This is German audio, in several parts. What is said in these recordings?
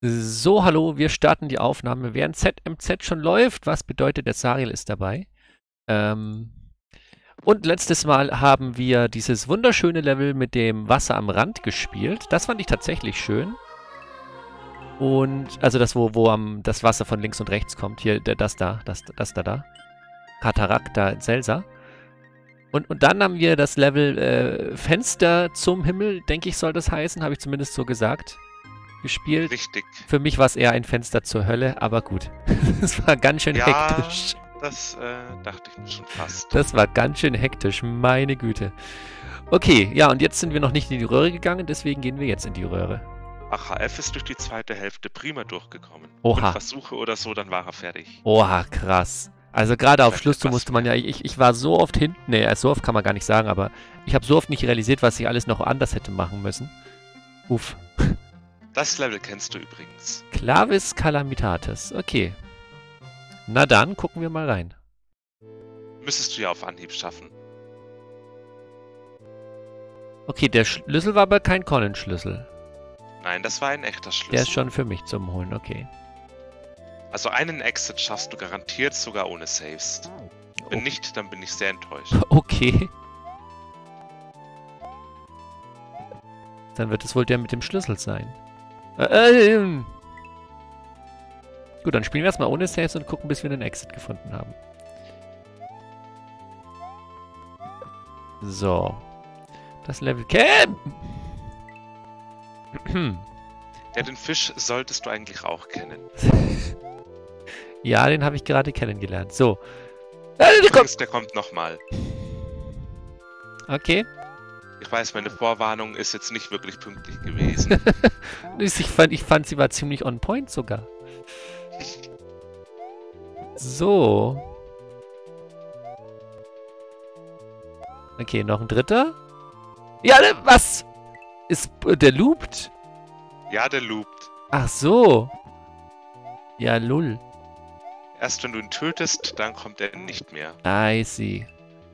So, hallo, wir starten die Aufnahme. Während ZMZ schon läuft, was bedeutet, der Sariel ist dabei. Und letztes Mal haben wir dieses wunderschöne Level mit dem Wasser am Rand gespielt. Das fand ich tatsächlich schön. Und, also das, wo das Wasser von links und rechts kommt. Hier, das da. Katarakta in Selsa. Und dann haben wir das Level Fenster zum Himmel, denke ich, soll das heißen. Habe ich zumindest so gesagt. Gespielt. Richtig. Für mich war es eher ein Fenster zur Hölle, aber gut. Das war ganz schön hektisch. Das dachte ich mir schon fast. Das war ganz schön hektisch, meine Güte. Okay, ja, und jetzt sind wir noch nicht in die Röhre gegangen, deswegen gehen wir jetzt in die Röhre. AHF ist durch die zweite Hälfte prima durchgekommen. Oha. Mit Versuche oder so, dann war er fertig. Oha, krass. Also gerade auf Schluss, so musste man ja, ich war so oft hinten, nee, so oft kann man gar nicht sagen, aber ich habe so oft nicht realisiert, was ich alles noch anders hätte machen müssen. Uff. Das Level kennst du übrigens. Clavis Calamitatis, okay. Na dann, gucken wir mal rein. Müsstest du ja auf Anhieb schaffen. Okay, der Schlüssel war aber kein Conan-Schlüssel. Nein, das war ein echter Schlüssel. Der ist schon für mich zum Holen, okay. Also einen Exit schaffst du garantiert sogar ohne Saves. Wenn nicht, dann bin ich sehr enttäuscht. Okay. Dann wird es wohl der mit dem Schlüssel sein. Gut, dann spielen wir erstmal ohne Saves und gucken, bis wir einen Exit gefunden haben. So. Das Level Camp! Ja, den Fisch solltest du eigentlich auch kennen. Ja, den habe ich gerade kennengelernt. So. Der kommt nochmal. Okay. Ich weiß, meine Vorwarnung ist jetzt nicht wirklich pünktlich gewesen. Ich fand, sie war ziemlich on point sogar. So. Okay, noch ein dritter. Ja, was? Der loopt? Ja, der loopt. Ach so. Ja, lull. Erst wenn du ihn tötest, dann kommt er nicht mehr. I see.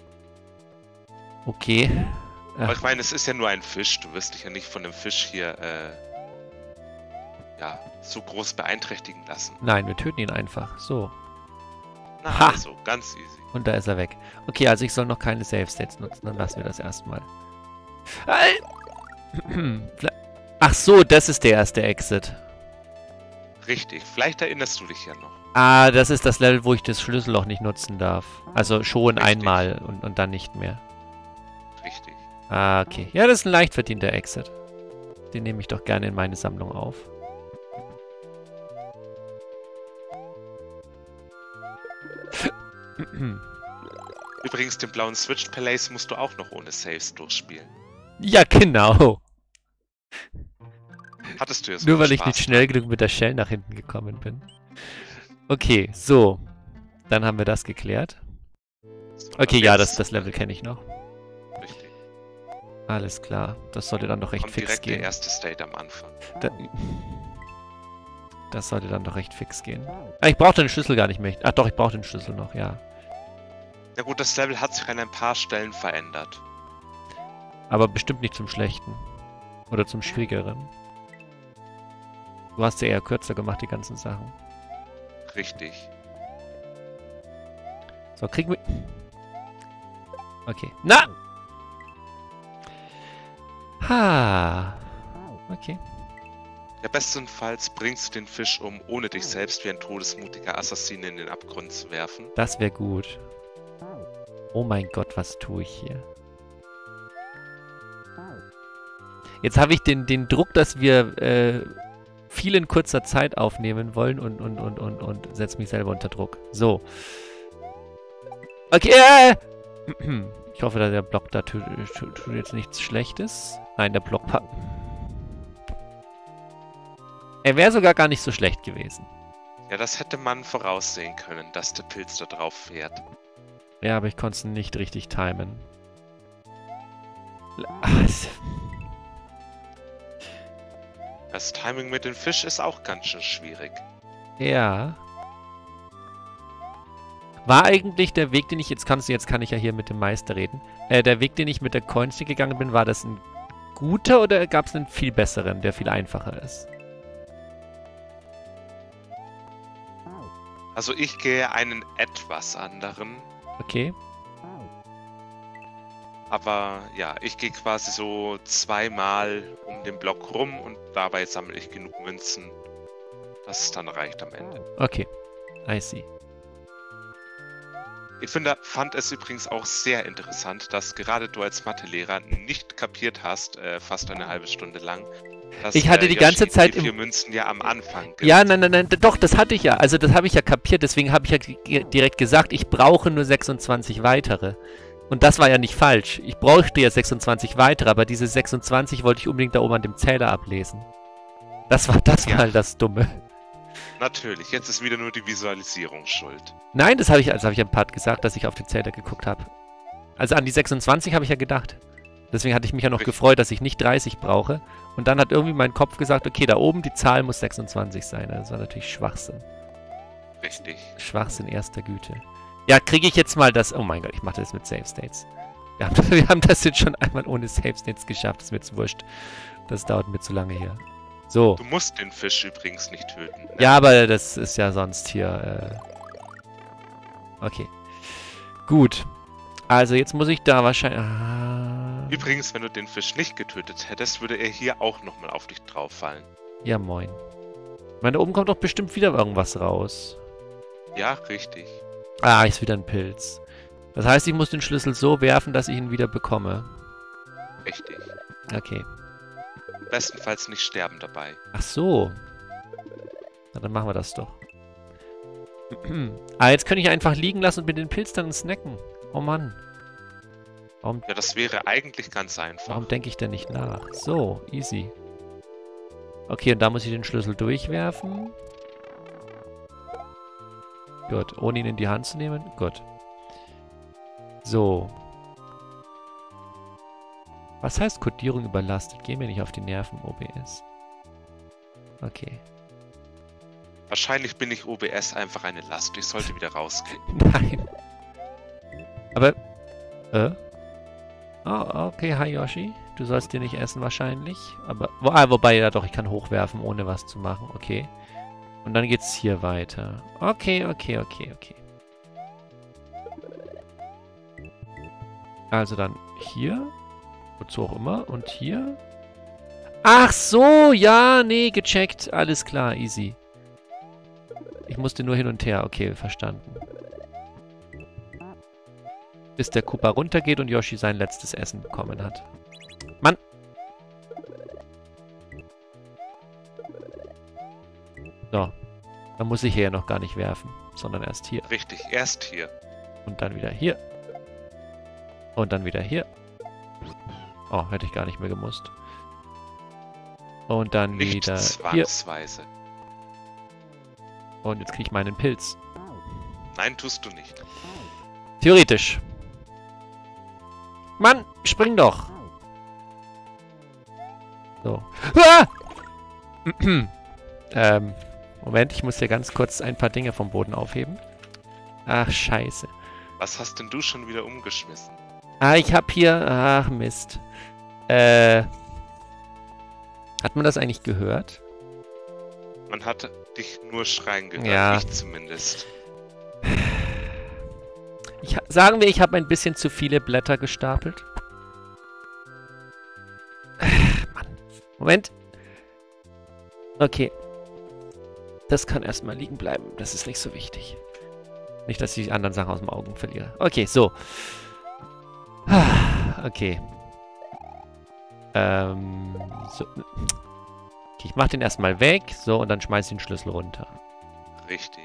Okay. Aber ich meine, es ist ja nur ein Fisch. Du wirst dich ja nicht von dem Fisch hier ja, so groß beeinträchtigen lassen. Nein, wir töten ihn einfach. So. Na, Ha! also, ganz easy. Und da ist er weg. Okay, also ich soll noch keine Save-States nutzen. Dann lassen wir das erstmal. Ach so, das ist der erste Exit. Richtig. Vielleicht erinnerst du dich ja noch. Ah, das ist das Level, wo ich das Schlüsselloch nicht nutzen darf. Also schon Richtig. einmal und dann nicht mehr. Richtig. Ah, okay. Ja, das ist ein leicht verdienter Exit. Den nehme ich doch gerne in meine Sammlung auf. Übrigens, den blauen Switch Palace musst du auch noch ohne Saves durchspielen. Ja, genau. Hattest du ja so Nur viel weil ich Spaß nicht schnell genug mit der Shell nach hinten gekommen bin. Okay, so. Dann haben wir das geklärt. So, Okay, und ja, jetzt- das Level kenne ich noch. Richtig. Alles klar. Das sollte dann doch recht Kommt fix direkt der gehen. erste State am Anfang. Das sollte dann doch recht fix gehen. Ah, ich brauche den Schlüssel gar nicht mehr. Ach doch, ich brauche den Schlüssel noch, ja. Na gut, das Level hat sich an ein paar Stellen verändert. Aber bestimmt nicht zum Schlechten. Oder zum Schwierigeren. Du hast ja eher kürzer gemacht, die ganzen Sachen. Richtig. So, kriegen wir... Okay. Na! Ha! Okay. Ja, bestenfalls bringst du den Fisch um, ohne dich selbst wie ein todesmutiger Assassine in den Abgrund zu werfen. Das wäre gut. Oh mein Gott, was tue ich hier? Jetzt habe ich den Druck, dass wir viel in kurzer Zeit aufnehmen wollen und setze mich selber unter Druck. So. Okay. Ich hoffe, dass der Block da tut jetzt nichts Schlechtes. Nein, der Block... Er wäre sogar gar nicht so schlecht gewesen. Ja, das hätte man voraussehen können, dass der Pilz da drauf fährt. Ja, aber ich konnte es nicht richtig timen. Das Timing mit dem Fisch ist auch ganz schön schwierig. Ja. War eigentlich der Weg, den ich... Jetzt kann ich ja hier mit dem Meister reden. Der Weg, den ich mit der Coinstick gegangen bin, war das ein guter oder gab es einen viel besseren, der viel einfacher ist? Also ich gehe einen etwas anderen. Okay. Aber ja, ich gehe quasi so zweimal um den Block rum und dabei sammle ich genug Münzen, dass es dann reicht am Ende. Okay. I see. Ich fand es übrigens auch sehr interessant, dass gerade du als Mathelehrer nicht kapiert hast, fast eine halbe Stunde lang, dass Ich hatte die ganze Yoshi Zeit die 4 Münzen ja am Anfang gibt. Ja, nein, doch, das hatte ich ja. Also das habe ich ja kapiert, deswegen habe ich ja direkt gesagt, ich brauche nur 26 weitere. Und das war ja nicht falsch. Ich brauchte ja 26 weitere, aber diese 26 wollte ich unbedingt da oben an dem Zähler ablesen. Das war Ja. halt das Dumme. Natürlich, jetzt ist wieder nur die Visualisierung schuld. Nein, das habe ich am Part gesagt, dass ich auf den Zähler geguckt habe. Also an die 26 habe ich ja gedacht. Deswegen hatte ich mich ja noch Richtig. gefreut, dass ich nicht 30 brauche. Und dann hat irgendwie mein Kopf gesagt, okay, da oben die Zahl muss 26 sein. Das war natürlich Schwachsinn. Richtig. Schwachsinn erster Güte. Ja, kriege ich jetzt mal das... Oh mein Gott, ich mache das mit Save States. Wir haben das jetzt schon einmal ohne Save States geschafft. Ist mir jetzt wurscht. Das dauert mir zu lange hier. So. Du musst den Fisch übrigens nicht töten. Ne? Ja, aber das ist ja sonst hier... Okay. Gut. Also jetzt muss ich da wahrscheinlich... Übrigens, wenn du den Fisch nicht getötet hättest, würde er hier auch nochmal auf dich drauf fallen. Ja, moin. Ich meine, da oben kommt doch bestimmt wieder irgendwas raus. Ja, richtig. Ah, ist wieder ein Pilz. Das heißt, ich muss den Schlüssel so werfen, dass ich ihn wieder bekomme. Richtig. Okay. Bestenfalls nicht sterben dabei. Ach so. Na, dann machen wir das doch. Jetzt könnte ich einfach liegen lassen und mir den Pilz dann snacken. Oh Mann. Ja, das wäre eigentlich ganz einfach. Warum denke ich denn nicht nach? So, easy. Okay, und da muss ich den Schlüssel durchwerfen. Gut, ohne ihn in die Hand zu nehmen. Gut. So. Was heißt Codierung überlastet? Geh mir nicht auf die Nerven, OBS. Okay. Wahrscheinlich bin ich OBS einfach eine Last. Ich sollte wieder rausgehen. Nein. Aber... Oh, okay, hi Yoshi. Du sollst dir nicht essen wahrscheinlich. Aber... wobei, ja doch, ich kann hochwerfen, ohne was zu machen. Okay. Und dann geht's hier weiter. Okay. Also dann hier. Wozu auch immer. Und hier. Ach so, ja, nee, gecheckt. Alles klar, easy. Ich musste nur hin und her. Okay, verstanden. Bis der Koopa runtergeht und Yoshi sein letztes Essen bekommen hat. Mann! So. Dann muss ich hier noch gar nicht werfen, sondern erst hier. Richtig, erst hier. Und dann wieder hier. Und dann wieder hier. Oh, hätte ich gar nicht mehr gemusst. Und dann Nicht wieder hier. zwangsweise. Und jetzt kriege ich meinen Pilz. Nein, tust du nicht. Theoretisch. Mann, spring doch. So. Ah! Moment, ich muss hier ganz kurz ein paar Dinge vom Boden aufheben. Ach, scheiße. Was hast denn du schon wieder umgeschmissen? Ah, ich hab hier... Ach, Mist. Hat man das eigentlich gehört? Man hat dich nur schreien gehört. Ja. Ich zumindest. Sagen wir, ich habe ein bisschen zu viele Blätter gestapelt. Mann. Moment. Okay. Das kann erstmal liegen bleiben. Das ist nicht so wichtig. Nicht, dass ich die anderen Sachen aus dem Augen verliere. Okay, so. Okay. So. Okay, ich mach den erstmal weg. So, und dann schmeiß ich den Schlüssel runter. Richtig.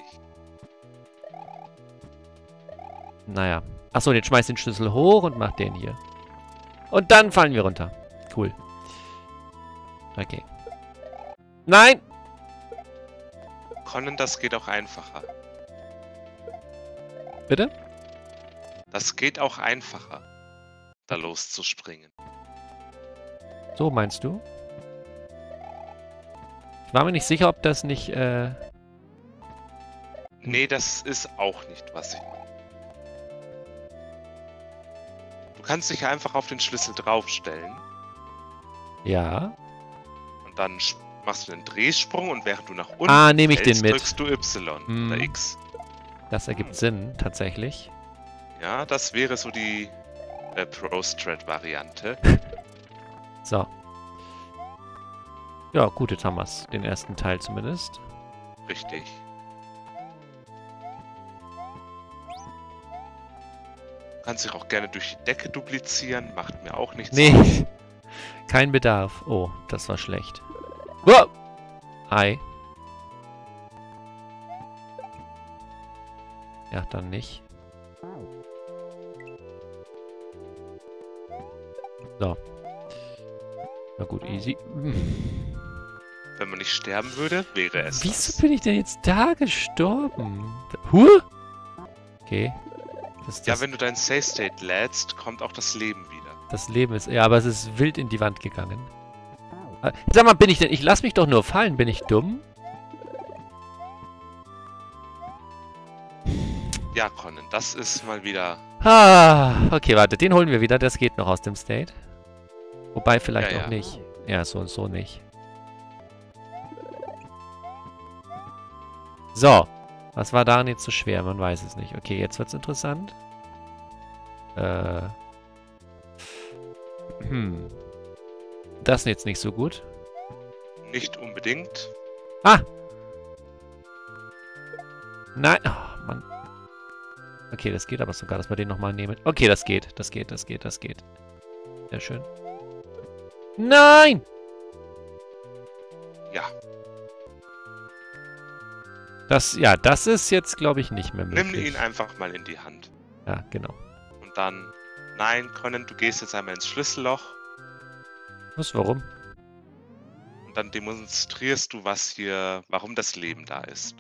Naja. Achso, jetzt schmeiß den Schlüssel hoch und mach den hier. Und dann fallen wir runter. Cool. Okay. Nein! Conan, das geht auch einfacher. Bitte? Das geht auch einfacher, da loszuspringen. So meinst du? Ich war mir nicht sicher, ob das nicht, Nee, das ist auch nicht, was ich meine. Du kannst dich einfach auf den Schlüssel draufstellen Ja. und dann machst du einen Drehsprung und während du nach unten Nehme ich den fällst, mit. drückst du Y oder X. Das ergibt Sinn, tatsächlich. Ja, das wäre so die Pro-Strat-Variante. So. Ja, gut, jetzt haben wir's. Den ersten Teil zumindest. Richtig. Kannst dich auch gerne durch die Decke duplizieren, macht mir auch nichts aus. Nee. Kein Bedarf. Oh, das war schlecht. Wow. Ei. Ja, dann nicht. So. Na gut, easy. Wenn man nicht sterben würde, wäre es Wieso das. bin ich denn jetzt da gestorben? Huh? Okay. Ja, wenn du dein Save State lädst, kommt auch das Leben wieder. Das Leben ist... Ja, aber es ist wild in die Wand gegangen. Sag mal, bin ich denn... Ich lass mich doch nur fallen. Bin ich dumm? Ja, Conan, das ist mal wieder... Ah, okay, warte. Den holen wir wieder. Das geht noch aus dem State. Wobei vielleicht Ja, auch ja. nicht. Ja, so und so nicht. So. Was war daran jetzt so schwer? Man weiß es nicht. Okay, jetzt wird's interessant. Das ist jetzt nicht so gut. Nicht unbedingt. Ah! Nein! Oh, Mann. Okay, das geht aber sogar, dass wir den nochmal nehmen. Okay, das geht. Das geht. Sehr schön. Nein! Ja. Das ist jetzt, glaube ich, nicht mehr möglich. Nimm ihn einfach mal in die Hand. Ja, genau. Und dann... Nein, Conan, du gehst jetzt einmal ins Schlüsselloch. Was, warum? Und dann demonstrierst du, warum das Leben da ist.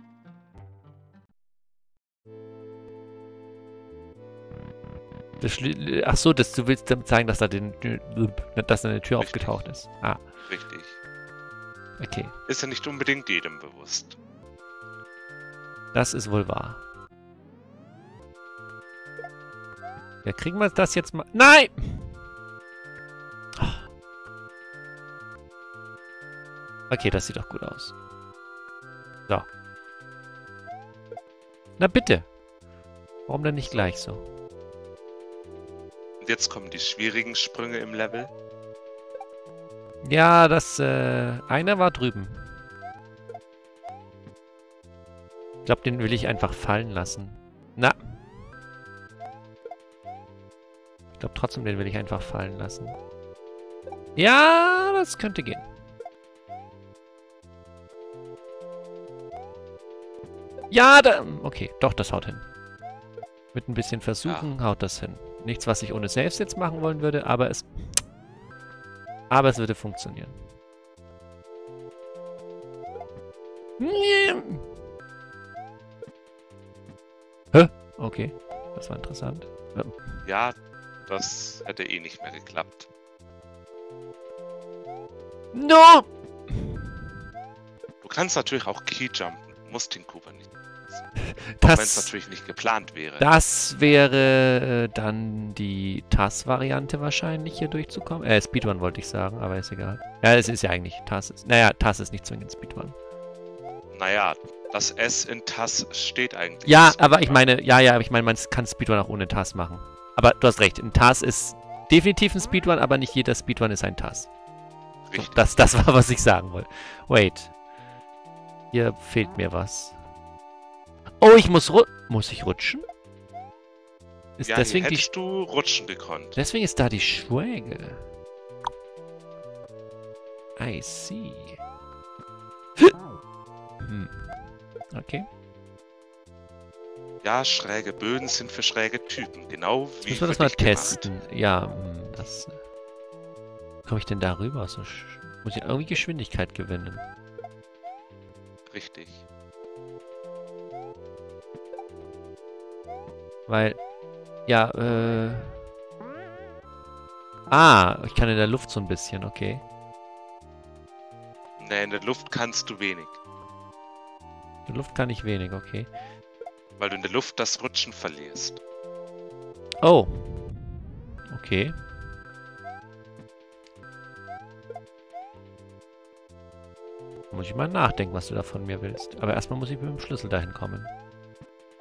Ach so, du willst damit zeigen, dass da dass eine Tür Richtig. aufgetaucht ist. Ah, Richtig. okay. Ist ja nicht unbedingt jedem bewusst. Das ist wohl wahr. Ja, kriegen wir das jetzt mal... Nein! Okay, das sieht doch gut aus. So. Na bitte. Warum denn nicht gleich so? Und jetzt kommen die schwierigen Sprünge im Level. Ja, einer war drüben. Ich glaube, den will ich einfach fallen lassen. Na. Ich glaube trotzdem, den will ich einfach fallen lassen. Ja, das könnte gehen. Ja, okay, doch, das haut hin. Mit ein bisschen Versuchen haut das hin. Nichts, was ich ohne Saves jetzt machen wollen würde, aber es würde funktionieren. Hä? Okay, das war interessant. Ja, das hätte eh nicht mehr geklappt. No! Du kannst natürlich auch Keyjumpen. Du musst den Cooper nicht. Auch wenn es natürlich nicht geplant wäre. Das wäre dann die TAS-Variante wahrscheinlich, hier durchzukommen. Speedrun wollte ich sagen, aber ist egal. Ja, es ist ja eigentlich TAS. Naja, TAS ist nicht zwingend Speedrun. Naja, das S in TAS steht eigentlich. Ja, aber ich meine, man kann Speedrun auch ohne TAS machen. Aber du hast recht, ein TAS ist definitiv ein Speedrun, aber nicht jeder Speedrun ist ein TAS. So, Richtig. das war, was ich sagen wollte. Wait. Hier fehlt mir was. Oh, muss ich rutschen? Ist Ja, deswegen hier hättest du rutschen gekonnt. deswegen ist da die Schräge. I see. Okay. Ja, schräge Böden sind für schräge Typen. Genau wie Müssen wir das für mal dich gemacht. testen. Ja, das... Komme ich denn da rüber? Muss ich irgendwie Geschwindigkeit gewinnen? Richtig. Weil... Ja, ich kann in der Luft so ein bisschen, okay. Ne, in der Luft kannst du wenig. In der Luft kann ich wenig, okay. Weil du in der Luft das Rutschen verlierst. Oh. Okay. Muss ich mal nachdenken, was du da von mir willst. Aber erstmal muss ich mit dem Schlüssel dahin kommen.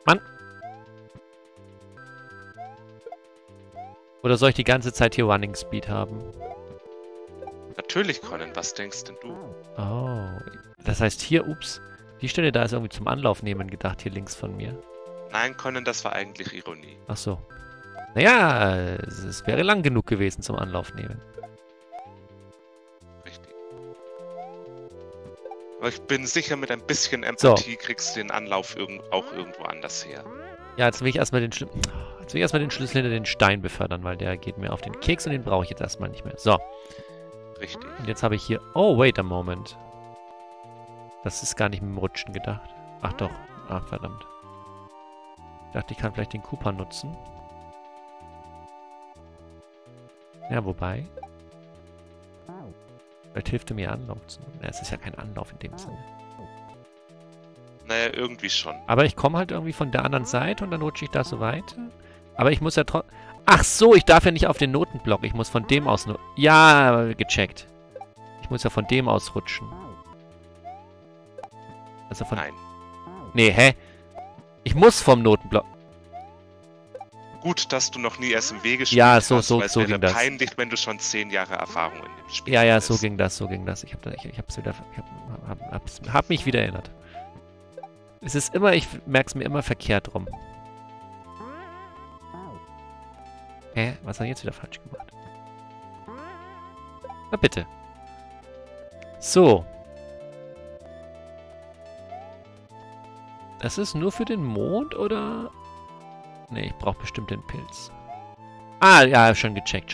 Mann! Oder soll ich die ganze Zeit hier Running Speed haben? Natürlich, Colin, was denkst denn du? Oh, das heißt hier, ups, die Stelle da ist irgendwie zum Anlauf nehmen gedacht, hier links von mir. Nein, Colin, das war eigentlich Ironie. Ach so. Naja, es wäre lang genug gewesen zum Anlauf nehmen. Richtig. Aber ich bin sicher, mit ein bisschen Empathie kriegst du den Anlauf auch irgendwo anders her. Ja, jetzt will ich erstmal den Schlüssel hinter den Stein befördern, weil der geht mir auf den Keks und den brauche ich jetzt erstmal nicht mehr. So. Richtig. Und jetzt habe ich hier... Oh, wait a moment. Das ist gar nicht mit dem Rutschen gedacht. Ach doch. Ach, verdammt. Ich dachte, ich kann vielleicht den Cooper nutzen. Ja, wobei... Vielleicht hilft er mir Anlauf zu nehmen. Ja, es ist ja kein Anlauf in dem Sinne. Naja, irgendwie schon. Aber ich komme halt irgendwie von der anderen Seite und dann rutsche ich da so weiter. Aber ich muss ja trotzdem... Ach so, ich darf ja nicht auf den Notenblock. Ich muss von dem aus nur... Ja, gecheckt. Ich muss ja von dem aus rutschen. Also von... Nein. Nee, hä? Ich muss vom Notenblock... Gut, dass du noch nie SMW gespielt Ja, hast, so weil es ging wäre das. peinlich, wenn du schon 10 Jahre Erfahrung in dem Spiel Ja, hast. so ging das. Hab mich wieder erinnert. Es ist immer... Ich merke es mir immer verkehrt rum. Hä? Was hat er jetzt wieder falsch gemacht? Na bitte. So. Das ist nur für den Mond, oder? Ne, ich brauche bestimmt den Pilz. Ah, ja, schon gecheckt.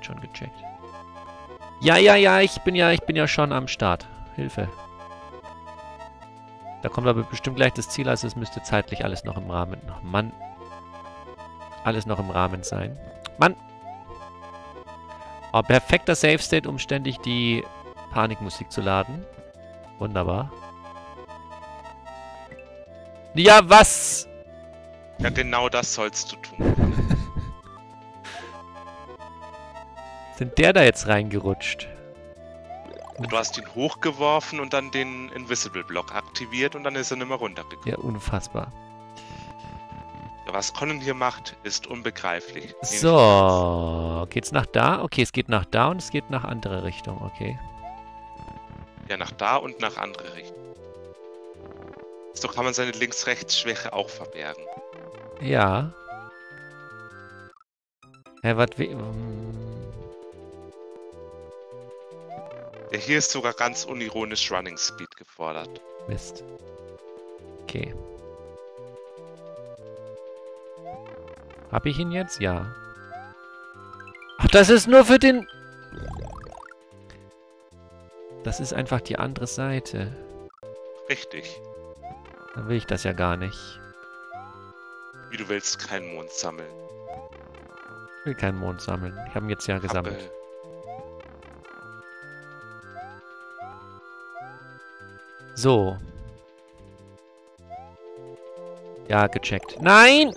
Ja, ich bin ja schon am Start. Hilfe. Da kommt aber bestimmt gleich das Ziel, also es müsste zeitlich alles noch im Rahmen... Oh, Mann. Alles noch im Rahmen sein. Mann! Oh, perfekter Save State, um ständig die Panikmusik zu laden. Wunderbar. Ja, was? Ja, genau das sollst du tun. Sind der da jetzt reingerutscht? Du hast ihn hochgeworfen und dann den Invisible Block aktiviert und dann ist er nicht mehr runtergekommen. Ja, unfassbar. Ja, was Colin hier macht, ist unbegreiflich. So, geht's nach da? Okay, es geht nach da und es geht nach andere Richtung, okay. Ja, nach da und nach andere Richtung. So kann man seine Links-Rechts-Schwäche auch verbergen. Ja. Hä, was... Ja, hier ist sogar ganz unironisch Running Speed gefordert. Mist. Okay. Hab ich ihn jetzt? Ja. Ach, das ist nur für den... Das ist einfach die andere Seite. Richtig. Dann will ich das ja gar nicht. Wie du willst keinen Mond sammeln. Ich will keinen Mond sammeln. Ich habe ihn jetzt ja gesammelt. So. Ja, gecheckt. Nein!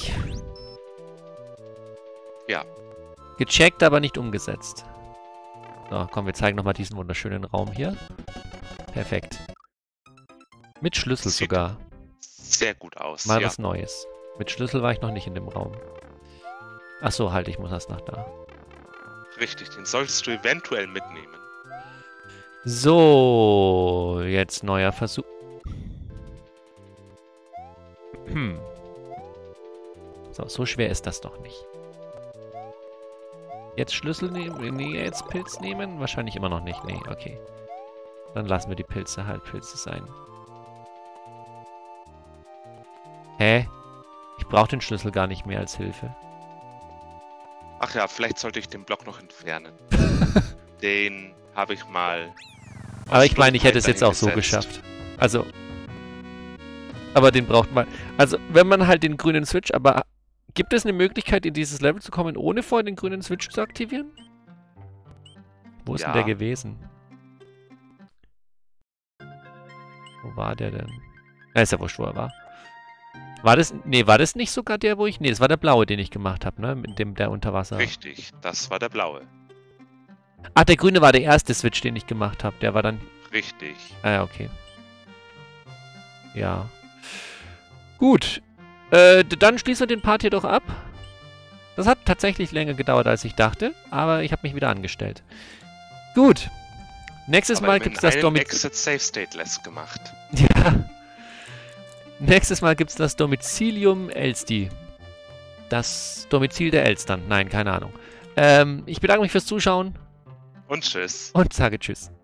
Ja. Gecheckt, aber nicht umgesetzt. So, komm, wir zeigen nochmal diesen wunderschönen Raum hier. Perfekt. Mit Schlüssel Sieht sogar. Sehr gut aus. Mal was Neues. Mit Schlüssel war ich noch nicht in dem Raum. Achso, halt, ich muss erst nach da. Richtig, den solltest du eventuell mitnehmen. So, jetzt neuer Versuch. So schwer ist das doch nicht. Jetzt Schlüssel nehmen? Nee, jetzt Pilz nehmen? Wahrscheinlich immer noch nicht. Nee, okay. Dann lassen wir die Pilze halt Pilze sein. Hä? Ich brauche den Schlüssel gar nicht mehr als Hilfe. Ach ja, vielleicht sollte ich den Block noch entfernen. Den habe ich mal... Aber ich meine, ich hätte es jetzt auch so geschafft. Also... Aber den braucht man... Also, wenn man halt den grünen Switch... Aber gibt es eine Möglichkeit, in dieses Level zu kommen, ohne vorher den grünen Switch zu aktivieren? Wo ist denn der gewesen? Wo war der denn? Ist ja wurscht, wo er war. War das... Nee, war das nicht sogar der, wo ich... Nee, das war der blaue, den ich gemacht habe, ne? Mit dem, der unter Wasser... Richtig, das war der blaue. Ach, der grüne war der erste Switch, den ich gemacht habe. Der war dann... Richtig. Ah ja, okay. Ja. Gut. Dann schließen wir den Part hier doch ab. Das hat tatsächlich länger gedauert, als ich dachte, aber ich habe mich wieder angestellt. Gut. Nächstes Mal gibt es das Exit Safe Stateless gemacht. Ja. Nächstes Mal gibt es das Domicilium Elsti. Das Domizil der Elstern. Nein, keine Ahnung. Ich bedanke mich fürs Zuschauen. Und tschüss. Und sage tschüss.